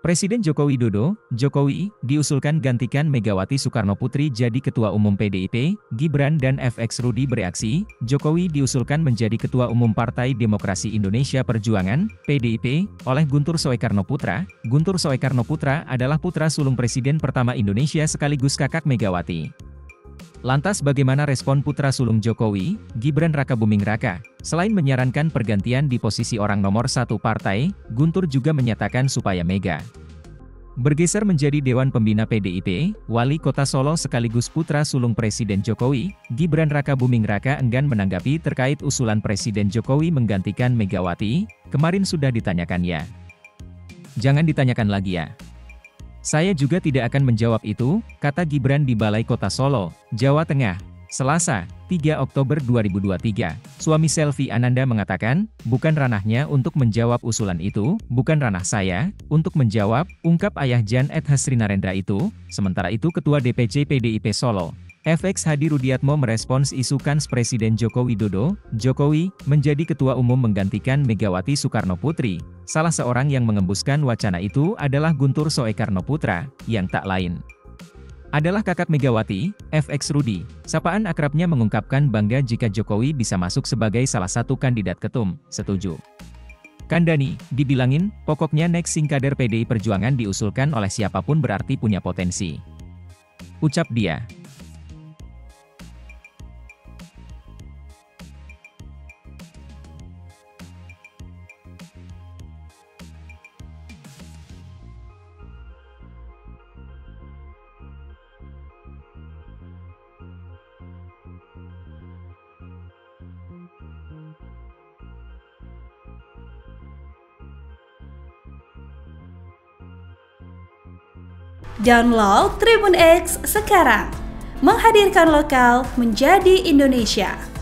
Presiden Joko Widodo, Jokowi, diusulkan gantikan Megawati Soekarnoputri jadi Ketua Umum PDIP, Gibran dan FX Rudi bereaksi, Jokowi diusulkan menjadi Ketua Umum Partai Demokrasi Indonesia Perjuangan, PDIP, oleh Guntur Soekarnoputra. Guntur Soekarnoputra adalah putra sulung Presiden pertama Indonesia sekaligus kakak Megawati. Lantas bagaimana respon putra sulung Jokowi, Gibran Rakabuming Raka? Selain menyarankan pergantian di posisi orang nomor satu partai, Guntur juga menyatakan supaya Mega bergeser menjadi Dewan Pembina PDIP. Wali Kota Solo sekaligus putra sulung Presiden Jokowi, Gibran Rakabuming Raka enggan menanggapi terkait usulan Presiden Jokowi menggantikan Megawati. Kemarin sudah ditanyakan ya. Jangan ditanyakan lagi ya. Saya juga tidak akan menjawab itu, kata Gibran di Balai Kota Solo, Jawa Tengah, Selasa, 3 Oktober 2023. Suami Selvi Ananda mengatakan, bukan ranahnya untuk menjawab usulan itu, bukan ranah saya, untuk menjawab, ungkap ayah Jan @ Hasrinarendra itu. Sementara itu Ketua DPC PDIP Solo, FX Hadi Rudiatmo merespons isu kans Presiden Joko Widodo, Jokowi, menjadi Ketua Umum menggantikan Megawati Soekarnoputri. Salah seorang yang mengembuskan wacana itu adalah Guntur Soekarnoputra, yang tak lain adalah kakak Megawati, FX Rudi. Sapaan akrabnya mengungkapkan bangga jika Jokowi bisa masuk sebagai salah satu kandidat ketum. Setuju. Kandani, dibilangin, pokoknya next sing kader PDI Perjuangan diusulkan oleh siapapun berarti punya potensi. Ucap dia. Download Tribun X sekarang, menghadirkan lokal menjadi Indonesia.